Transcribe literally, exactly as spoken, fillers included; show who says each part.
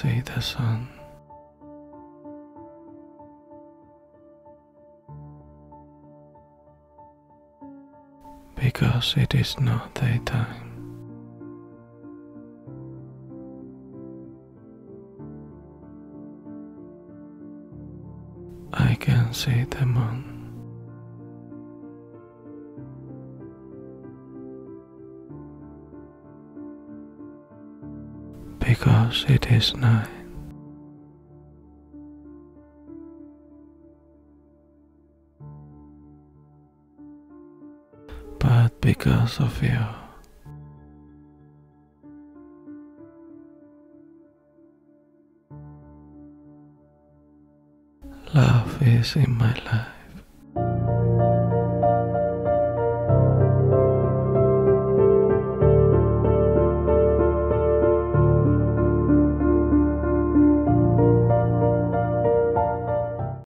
Speaker 1: see the sun, because it is not daytime. I can see the moon, because it is night. But because of you, love is in my life.